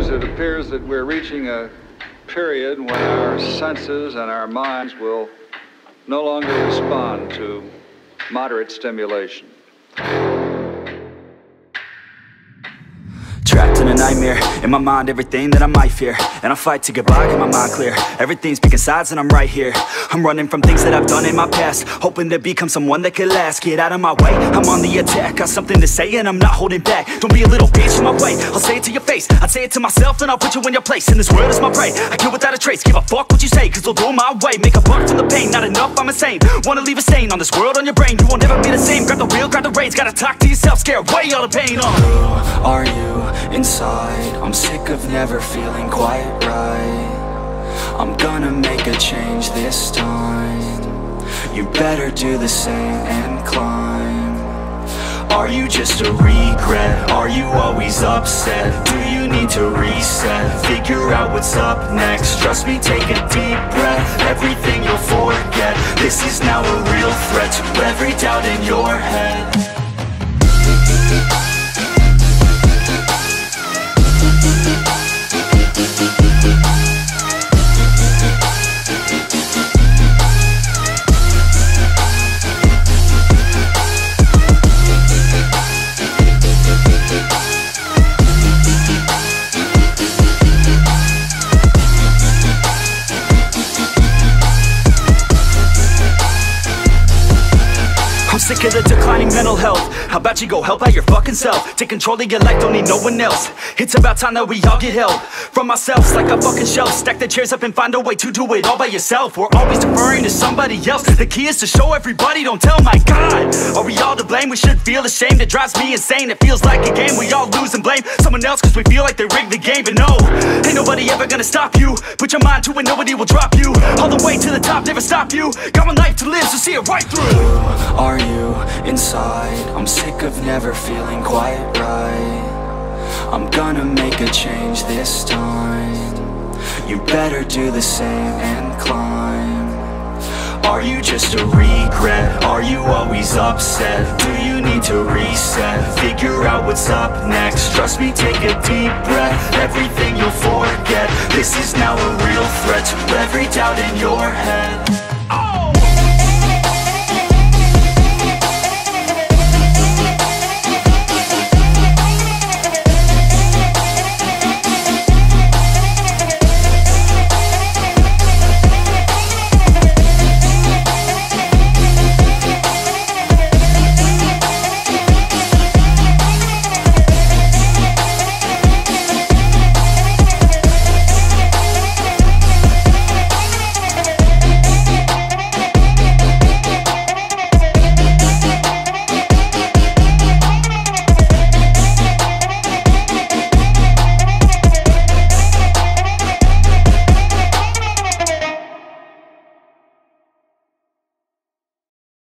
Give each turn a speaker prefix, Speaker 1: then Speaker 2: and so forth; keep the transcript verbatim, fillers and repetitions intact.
Speaker 1: news, it appears that we're reaching a period when our senses and our minds will no longer respond to moderate stimulation.
Speaker 2: Trapped in a nightmare, in my mind everything that I might fear, and I fight to get by, get my mind clear. Everything's picking sides and I'm right here. I'm running from things that I've done in my past, hoping to become someone that could last. Get out of my way, I'm on the attack. Got something to say and I'm not holding back. Don't be a little bitch in my way, I'll say it to your face. I'd say it to myself, then I'll put you in your place. And this world is my prey, I kill without a trace. Give a fuck what you say, cause they'll do it my way. Make a buck from the pain, not enough, I'm insane. Wanna leave a stain on this world, on your brain. You won't never be the same, grab the wheel, grab the reins. Gotta talk to yourself, scare away all the pain. uh.
Speaker 3: Who are you inside? I'm sick of never feeling quite right. I'm gonna make a change this time. You better do the same and climb. Are you just a regret? Are you always upset? Do you need to reset? Figure out what's up next. Trust me, take a deep breath. Everything you'll forget. This is now a real threat to every doubt in your head.
Speaker 2: I'm sick of the declining mental health. How about you go help out your fucking self? Take control of your life, don't need no one else. It's about time that we all get help from ourselves, like a fucking shelf. Stack the chairs up and find a way to do it all by yourself. We're always deferring to somebody else. The key is to show everybody, don't tell. My God, are we all to blame? We should feel ashamed. It drives me insane. It feels like a game. We all lose and blame someone else cause we feel like they rigged the game. But no, ain't nobody ever gonna stop you. Put your mind to it, nobody will drop you. All the way to the top, never stop you. Got one life to live, so see it right through.
Speaker 3: Who are you inside? I'm sick of never feeling quite right. I'm gonna make a change this time. You better do the same and climb. Are you just a regret? Are you always upset? Do you need to reset? Figure out what's up next. Trust me, take a deep breath. Everything you'll forget. This is now a real threat to every doubt in your head.